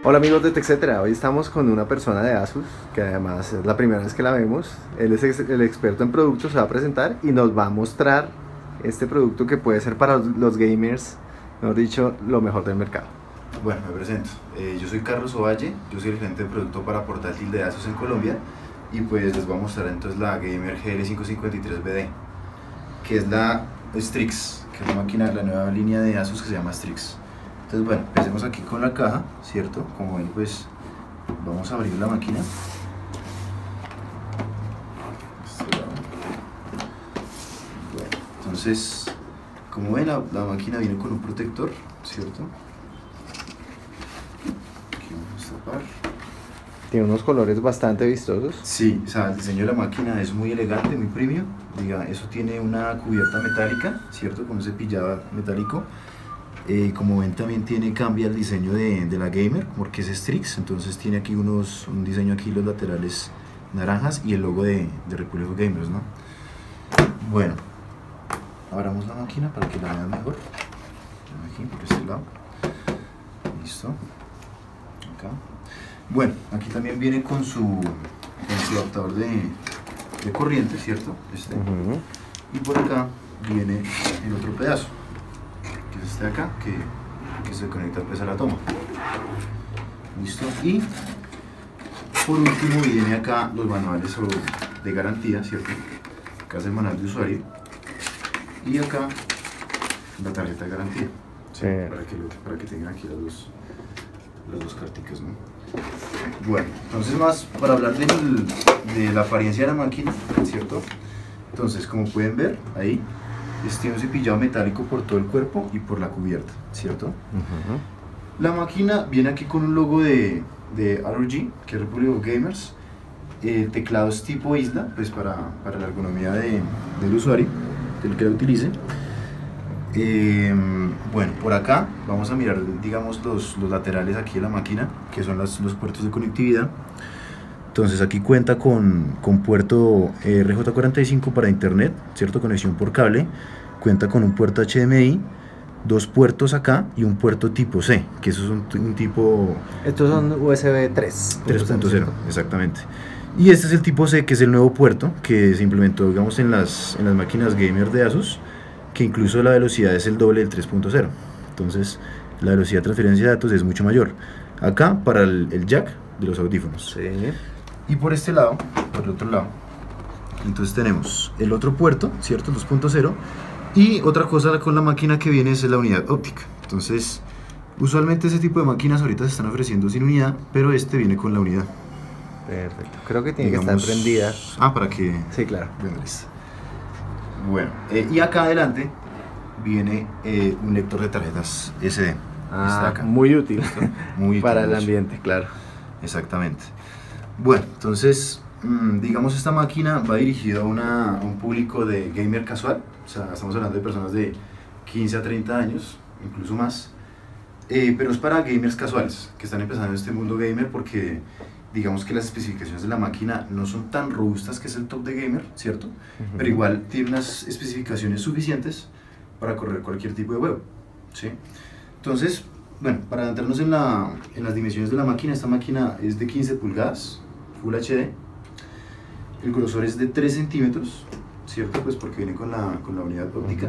Hola amigos de TechCetera, hoy estamos con una persona de Asus, que además es la primera vez que la vemos. Él es el experto en productos, se va a presentar y nos va a mostrar este producto que puede ser para los gamers, mejor dicho, lo mejor del mercado. Bueno, me presento. Yo soy Carlos Ovalle, yo soy el gerente de producto para portátil de Asus en Colombia y pues les voy a mostrar entonces la Gamer GL553BD, que es la Strix, que es la máquina de la nueva línea de Asus que se llama Strix. Entonces bueno, empecemos aquí con la caja, ¿cierto? Como ven, pues vamos a abrir la máquina. Bueno, entonces, como ven, la máquina viene con un protector, ¿cierto? Aquí vamos a tapar. Tiene unos colores bastante vistosos. Sí, o sea, el diseño de la máquina es muy elegante, muy premium. Diga, eso tiene una cubierta metálica, ¿cierto? Con un cepillado metálico. Como ven, también cambia el diseño de la Gamer, porque es Strix, entonces tiene aquí un diseño aquí, los laterales naranjas y el logo de República Gamers, ¿no? Bueno, abramos la máquina para que la vean mejor. Aquí, por este lado. Listo. Acá. Bueno, aquí también viene con su adaptador de corriente, ¿cierto? Y por acá viene el otro pedazo, que es este de acá, que se conecta pues a la toma. Listo. Y por último viene acá los manuales de garantía, ¿cierto? Acá es el manual de usuario y acá la tarjeta de garantía, ¿sí? Para que tengan aquí las dos carticas, ¿no? Bueno, entonces más para hablar de la apariencia de la máquina, ¿cierto? Entonces, como pueden ver ahí, tiene un cepillado metálico por todo el cuerpo y por la cubierta, ¿cierto? La máquina viene aquí con un logo de ROG, que es República Gamers. El teclado es tipo isla, pues para la ergonomía del usuario, del que la utilice. Bueno, por acá vamos a mirar, digamos, los laterales aquí de la máquina, que son los puertos de conectividad. Entonces aquí cuenta con puerto RJ45 para internet, ¿cierto? Conexión por cable. Cuenta con un puerto HDMI, dos puertos acá y un puerto tipo C, que eso es un tipo... Estos son USB 3.0, exactamente. Y este es el tipo C, que es el nuevo puerto que se implementó, digamos, en las máquinas gamer de Asus, que incluso la velocidad es el doble del 3.0. Entonces la velocidad de transferencia de datos es mucho mayor. Acá para el jack de los audífonos. Sí. Y por este lado, por el otro lado, entonces tenemos el otro puerto, ¿cierto? 2.0. Y otra cosa con la máquina que viene es la unidad óptica. Entonces, usualmente ese tipo de máquinas ahorita se están ofreciendo sin unidad, pero este viene con la unidad. Perfecto. Creo que tiene que estar prendida. Para que... Sí, claro. Bueno, y acá adelante viene un lector de tarjetas SD. Acá. Muy útil. Muy para útil, el ambiente, claro. Exactamente. Bueno, entonces, digamos, esta máquina va dirigida a un público de gamer casual. O sea, estamos hablando de personas de 15 a 30 años, incluso más. Pero es para gamers casuales, que están empezando en este mundo gamer, porque digamos que las especificaciones de la máquina no son tan robustas, que es el top de gamer, ¿cierto? Pero igual tiene unas especificaciones suficientes para correr cualquier tipo de juego, ¿sí? Entonces, bueno, para entrarnos en las dimensiones de la máquina, esta máquina es de 15 pulgadas, Full HD. El grosor es de 3 centímetros, ¿cierto? Pues porque viene con la unidad óptica.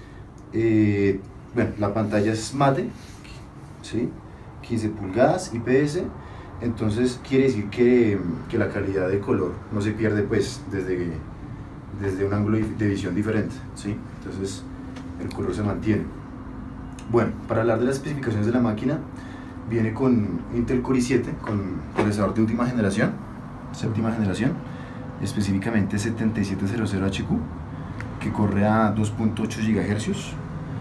Bueno, la pantalla es mate, ¿sí? 15 pulgadas, IPS. Entonces quiere decir que la calidad de color no se pierde, pues, desde un ángulo de visión diferente, ¿sí? Entonces el color se mantiene. Bueno, para hablar de las especificaciones de la máquina, viene con Intel Core i7, con procesador de última generación, séptima generación, específicamente 7700HQ, que corre a 2.8 GHz.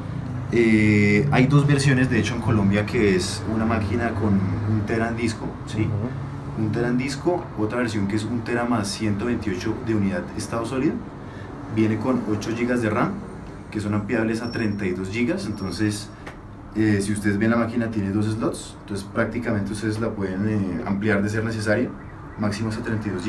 Hay dos versiones, de hecho, en Colombia, que es una máquina con 1 tera en disco, ¿sí? 1 tera en disco, otra versión que es 1 tera más 128 de unidad estado sólido. Viene con 8 GB de RAM, que son ampliables a 32 GB. Entonces, si ustedes ven, la máquina tiene 2 slots, entonces prácticamente ustedes la pueden ampliar de ser necesario, máximo hasta 32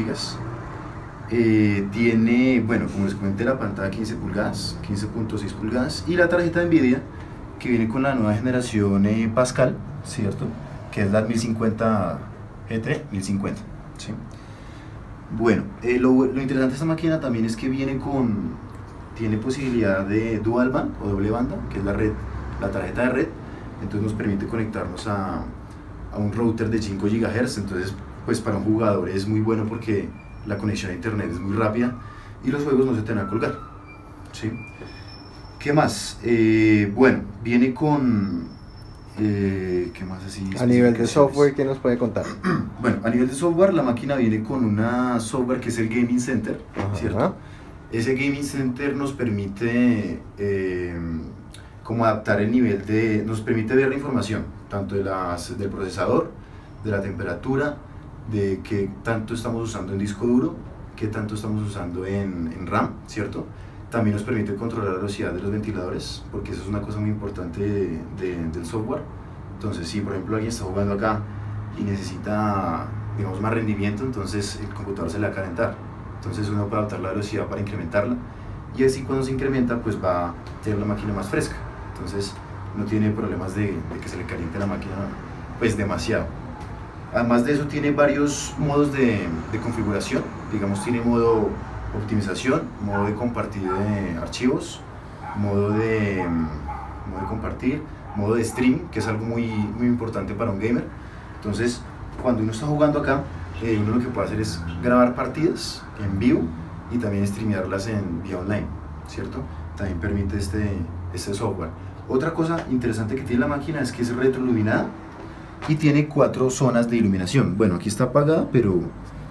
GB. Tiene, bueno, como les comenté, la pantalla 15 pulgadas, 15.6 pulgadas, y la tarjeta de Nvidia, que viene con la nueva generación Pascal, ¿cierto? que es la 1050 GT 1050, ¿sí? Bueno, lo interesante de esta máquina también es que tiene posibilidad de dual band o doble banda, que es la tarjeta de red. Entonces nos permite conectarnos a un router de 5 GHz. Entonces, pues para un jugador es muy bueno porque la conexión a internet es muy rápida y los juegos no se te van a colgar, ¿sí? ¿Qué más? Bueno, viene con... ¿qué más así? A nivel de software, ¿qué nos puede contar? Bueno, a nivel de software, la máquina viene con una software que es el Gaming Center, ¿cierto? Ese Gaming Center nos permite como adaptar el nivel nos permite ver la información, tanto del procesador, de la temperatura, de qué tanto estamos usando en disco duro, qué tanto estamos usando en RAM, ¿cierto? También nos permite controlar la velocidad de los ventiladores, porque eso es una cosa muy importante del software. Entonces, si por ejemplo alguien está jugando acá y necesita, digamos, más rendimiento, entonces el computador se le va a calentar. Entonces uno puede adaptar la velocidad para incrementarla, y así cuando se incrementa, pues va a tener la máquina más fresca. Entonces no tiene problemas de que se le caliente la máquina, pues demasiado. Además de eso, tiene varios modos de configuración. Digamos, tiene modo optimización, modo de compartir archivos, modo de compartir, modo de stream, que es algo muy importante para un gamer. Entonces, cuando uno está jugando acá, uno lo que puede hacer es grabar partidas en vivo y también streamearlas en vía online, ¿cierto? También permite este software. Otra cosa interesante que tiene la máquina es que es retroiluminada y tiene 4 zonas de iluminación. Bueno, aquí está apagada, pero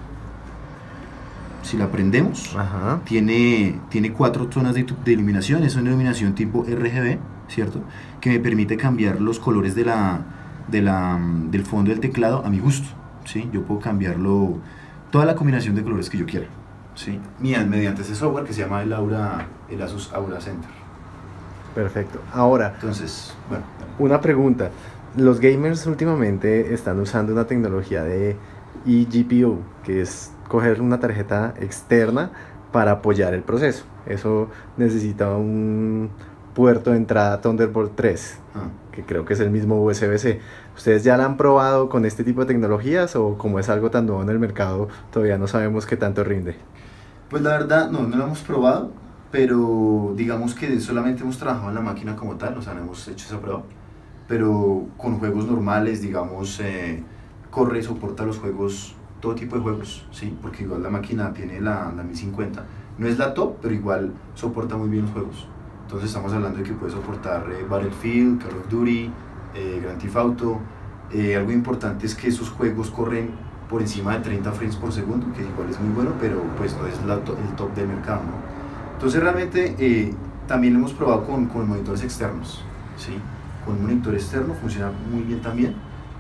si la prendemos, tiene 4 zonas de iluminación. Es una iluminación tipo RGB, ¿cierto? Que me permite cambiar los colores del fondo del teclado a mi gusto, ¿sí? Yo puedo cambiarlo, toda la combinación de colores que yo quiera, ¿sí? Mediante ese software que se llama el Asus Aura Center. Perfecto. Ahora, entonces, bueno, una pregunta. Los gamers últimamente están usando una tecnología de eGPU, que es coger una tarjeta externa para apoyar el proceso. Eso necesita un puerto de entrada Thunderbolt 3, que creo que es el mismo USB-C. ¿Ustedes ya la han probado con este tipo de tecnologías, o como es algo tan nuevo en el mercado, todavía no sabemos qué tanto rinde? Pues la verdad, no lo hemos probado, pero digamos que solamente hemos trabajado en la máquina como tal, o sea, no hemos hecho esa prueba. Pero con juegos normales, digamos, soporta los juegos, todo tipo de juegos, ¿sí? Porque igual la máquina tiene la 1050, no es la top, pero igual soporta muy bien los juegos. Entonces estamos hablando de que puede soportar Battlefield, Call of Duty, Grand Theft Auto. Algo importante es que esos juegos corren por encima de 30 frames por segundo, que igual es muy bueno, pero pues no es el top del mercado, ¿no? Entonces realmente también lo hemos probado con monitores externos, ¿sí? Con un monitor externo funciona muy bien también.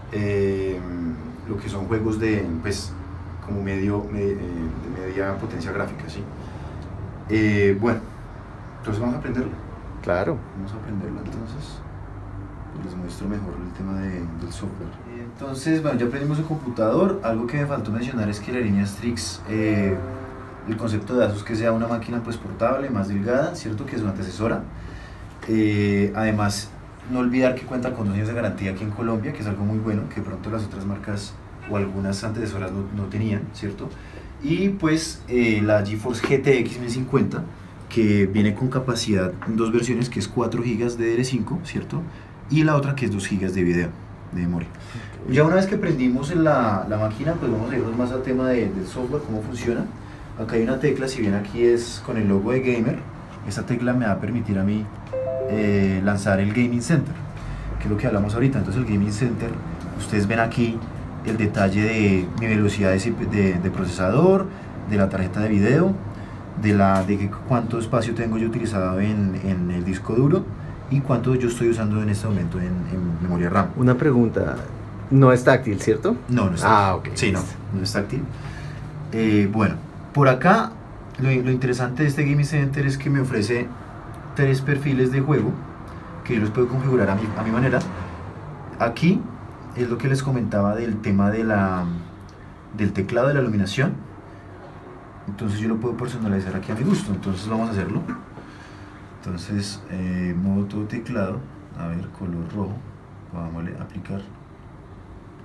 Lo que son juegos de, pues, como de media potencia gráfica, ¿sí? Bueno, entonces vamos a aprenderlo. Claro. Vamos a aprenderlo entonces. Les muestro mejor el tema del software. Entonces, bueno, ya aprendimos el computador. Algo que me faltó mencionar es que la línea Strix, el concepto de Asus, que sea una máquina pues portable, más delgada, ¿cierto? Que es una antecesora. Además, no olvidar que cuenta con 2 años de garantía aquí en Colombia, que es algo muy bueno, que pronto las otras marcas o algunas antecesoras no tenían, ¿cierto? Y pues la GeForce GTX 1050, que viene con capacidad en 2 versiones, que es 4 GB de DDR5, ¿cierto? Y la otra que es 2 GB de video, de memoria. Ya una vez que prendimos la máquina, pues vamos a irnos más al tema del software, cómo funciona. Acá hay una tecla, si bien aquí es con el logo de Gamer, esta tecla me va a permitir a mí lanzar el Gaming Center, que es lo que hablamos ahorita. Entonces el Gaming Center, ustedes ven aquí el detalle de mi velocidad de procesador, de la tarjeta de video, de cuánto espacio tengo yo utilizado en el disco duro y cuánto yo estoy usando en este momento en memoria RAM. Una pregunta, no es táctil, ¿cierto? No es táctil. Ah, ok. Sí, no es táctil. Bueno, por acá lo interesante de este Gaming Center es que me ofrece 3 perfiles de juego que yo los puedo configurar a mi manera. Aquí es lo que les comentaba del tema del teclado, de la iluminación. Entonces yo lo puedo personalizar aquí a mi gusto. Entonces vamos a hacerlo. Entonces modo todo teclado, a ver, color rojo, vamos a aplicar.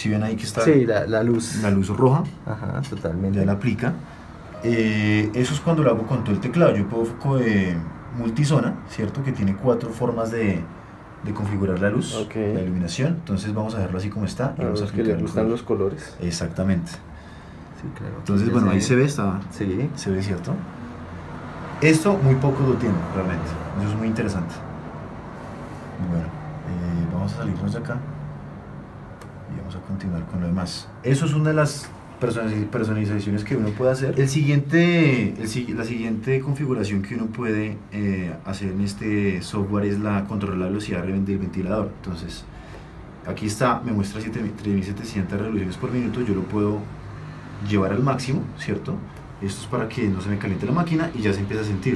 Si ven ahí que está Sí, la luz. la luz roja, Ajá, totalmente. ya la aplica. Eso es cuando lo hago con todo el teclado. Yo puedo multizona, ¿cierto? Que tiene 4 formas de configurar la luz, Ok. la iluminación. Entonces vamos a dejarlo así como está y A vamos a los que les aplicar gustan los colores. Exactamente. Sí, claro. Entonces, Ya bueno, sé. ahí se ve, Sí. se ve, ¿cierto? Esto muy poco lo tiene realmente. Eso es muy interesante. Bueno, vamos a salirnos de acá y vamos a continuar con lo demás. Eso es una de las personalizaciones que uno puede hacer. La siguiente configuración que uno puede hacer en este software es controlar la velocidad del ventilador. Entonces, aquí está, me muestra 3700 revoluciones por minuto. Yo lo puedo llevar al máximo, ¿cierto? Esto es para que no se me caliente la máquina y ya se empieza a sentir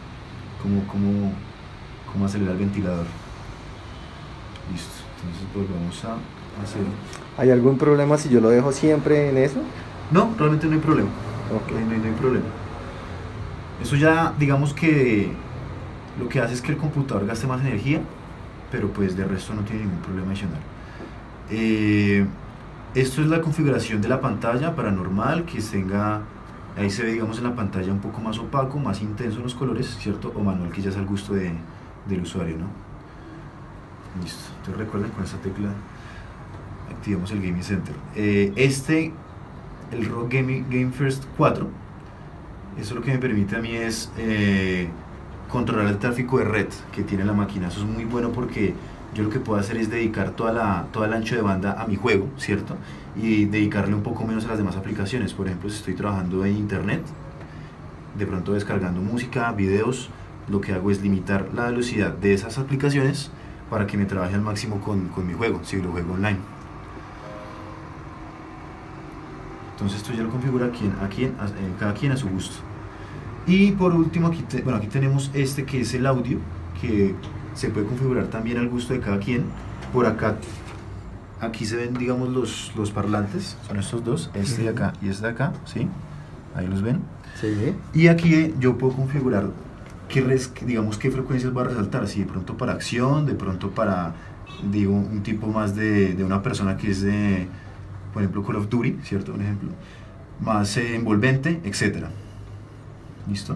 cómo acelera el ventilador. Listo, entonces volvemos a hacer. ¿Hay algún problema si yo lo dejo siempre en eso? No, realmente no hay problema. Ok. No hay problema. Eso ya, digamos que lo que hace es que el computador gaste más energía, pero pues de resto no tiene ningún problema adicional. Esto es la configuración de la pantalla para normal, que tenga, ahí se ve digamos en la pantalla un poco más opaco, más intenso los colores, ¿cierto? O manual, que ya es al gusto del usuario, ¿no? Listo, entonces recuerden, con esta tecla activamos el Gaming Center. El ROG Game First 4, eso lo que me permite a mí es controlar el tráfico de red que tiene la máquina. Eso es muy bueno porque yo lo que puedo hacer es dedicar todo el ancho de banda a mi juego, ¿cierto? Y dedicarle un poco menos a las demás aplicaciones. Por ejemplo, si estoy trabajando en internet, de pronto descargando música, videos, lo que hago es limitar la velocidad de esas aplicaciones para que me trabaje al máximo con mi juego, si lo juego online. Entonces esto ya lo configura cada quien a su gusto. Y por último aquí tenemos que es el audio, que se puede configurar también al gusto de cada quien. Por acá, aquí se ven digamos los parlantes, son estos dos, este de acá y este de acá, ¿sí? Ahí los ven. Sí. Y aquí yo puedo configurar digamos qué frecuencias va a resaltar, si de pronto para acción, de pronto para un tipo más de una persona que es de, por ejemplo, Call of Duty, ¿cierto? Un ejemplo más envolvente, etcétera. ¿Listo?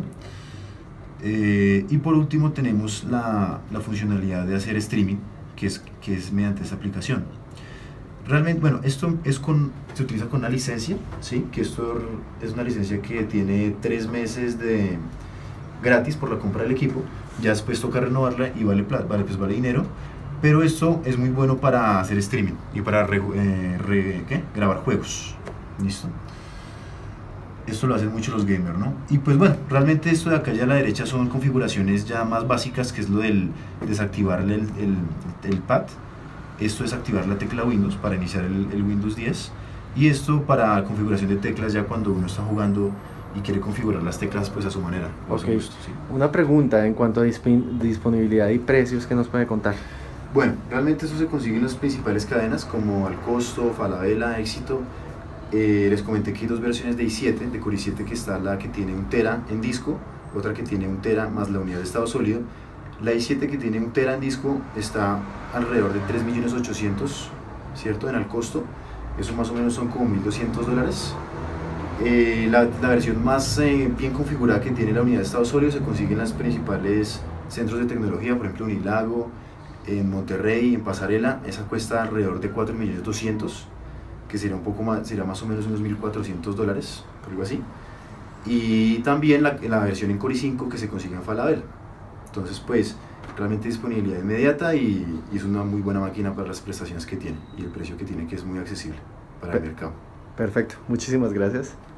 Y por último tenemos la funcionalidad de hacer streaming, que es mediante esta aplicación. Realmente, bueno, esto se utiliza con una licencia, ¿sí? Que esto es una licencia que tiene 3 meses gratis por la compra del equipo. Ya después toca renovarla y vale dinero. Pero esto es muy bueno para hacer streaming y para grabar juegos. ¿Listo? Esto lo hacen mucho los gamers, ¿no? Y pues bueno, realmente esto de acá ya a la derecha son configuraciones ya más básicas, que es lo del desactivar el pad. Esto es activar la tecla Windows para iniciar el Windows 10. Y esto para configuración de teclas ya cuando uno está jugando y quiere configurar las teclas pues a su manera o a su gusto, ¿sí? Una pregunta en cuanto a disponibilidad y precios, ¿qué nos puede contar? Bueno, realmente eso se consigue en las principales cadenas como Alcosto, Falabella, Éxito. Les comenté que hay 2 versiones de i7, de Core i7, que está la que tiene 1 tera en disco, otra que tiene 1 tera más la unidad de estado sólido. La i7 que tiene 1 tera en disco está alrededor de 3.800.000, ¿cierto? En Alcosto, eso más o menos son como $1.200. La versión más bien configurada que tiene la unidad de estado sólido se consigue en los principales centros de tecnología, por ejemplo Unilago, en Monterrey, en Pasarela. Esa cuesta alrededor de 4.200.000, que sería un poco más, sería más o menos unos $1.400, algo así. Y también la versión en Core i5 que se consigue en Falabella. Entonces pues realmente disponibilidad inmediata y es una muy buena máquina para las prestaciones que tiene y el precio que tiene, que es muy accesible para el mercado. Perfecto, muchísimas gracias.